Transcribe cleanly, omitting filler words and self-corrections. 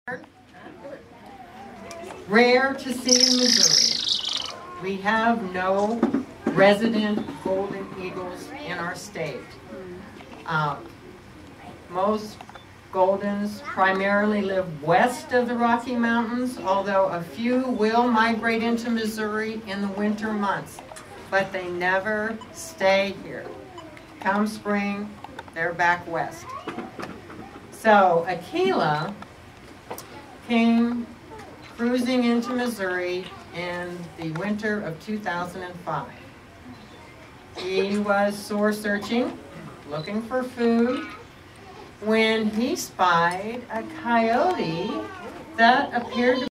Rare to see in Missouri. We have no resident golden eagles in our state. Most Goldens primarily live west of the Rocky Mountains, although a few will migrate into Missouri in the winter months, but they never stay here. Come spring, they're back west. So Aquila came cruising into Missouri in the winter of 2005. He was source searching, looking for food, when he spied a coyote that appeared to